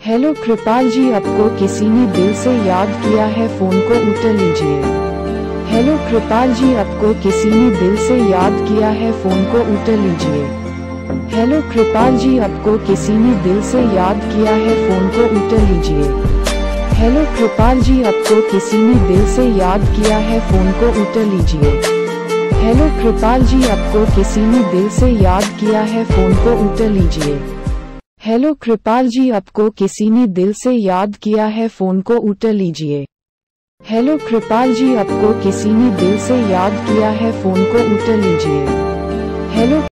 Hello कृपाल जी, आपको किसी ने दिल से याद किया है, फोन को उठा लीजिए। हेलो कृपाल जी, आपको किसी ने दिल से याद किया है, फोन को उठा लीजिए। हेलो कृपाल जी, आपको किसी ने दिल से याद किया है, फोन को उठा लीजिए। हेलो कृपाल जी, आपको किसी ने दिल से याद किया है, फोन को उठा लीजिए। हेलो कृपाल जी, आपको किसी ने दिल से याद किया है, फोन को उठा लीजिए। हेलो कृपाल जी, आपको किसी ने दिल से याद किया है, फोन को उठा लीजिए। हेलो कृपाल जी, आपको किसी ने दिल से याद किया है, फोन को उठा लीजिए। हेलो